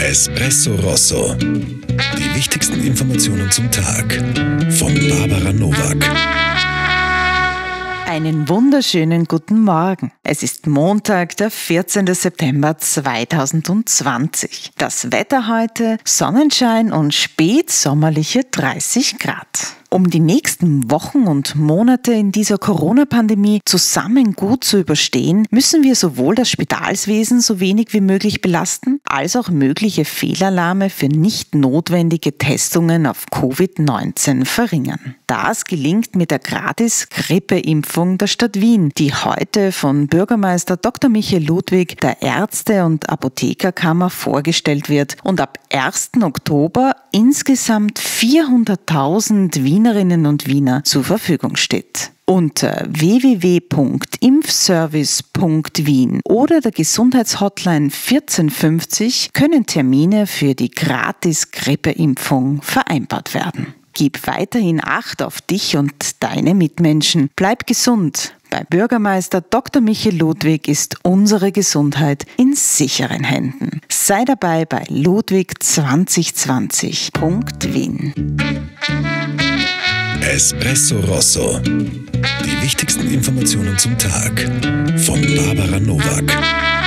Espresso Rosso. Die wichtigsten Informationen zum Tag von Barbara Nowak. Einen wunderschönen guten Morgen. Es ist Montag, der 14. September 2020. Das Wetter heute: Sonnenschein und spätsommerliche 30 Grad. Um die nächsten Wochen und Monate in dieser Corona-Pandemie zusammen gut zu überstehen, müssen wir sowohl das Spitalswesen so wenig wie möglich belasten, als auch mögliche Fehlalarme für nicht notwendige Testungen auf Covid-19 verringern. Das gelingt mit der Gratis-Grippeimpfung der Stadt Wien, die heute von Bürgermeister Dr. Michael Ludwig der Ärzte- und Apothekerkammer vorgestellt wird und ab 1. Oktober insgesamt 400.000 Wienerinnen und Wiener zur Verfügung steht. Unter www.impfservice.wien oder der Gesundheitshotline 1450 können Termine für die Gratis-Grippeimpfung vereinbart werden. Gib weiterhin Acht auf dich und deine Mitmenschen. Bleib gesund. Bei Bürgermeister Dr. Michael Ludwig ist unsere Gesundheit in sicheren Händen. Sei dabei bei Ludwig2020.wien. Espresso Rosso. Die wichtigsten Informationen zum Tag von Barbara Nowak.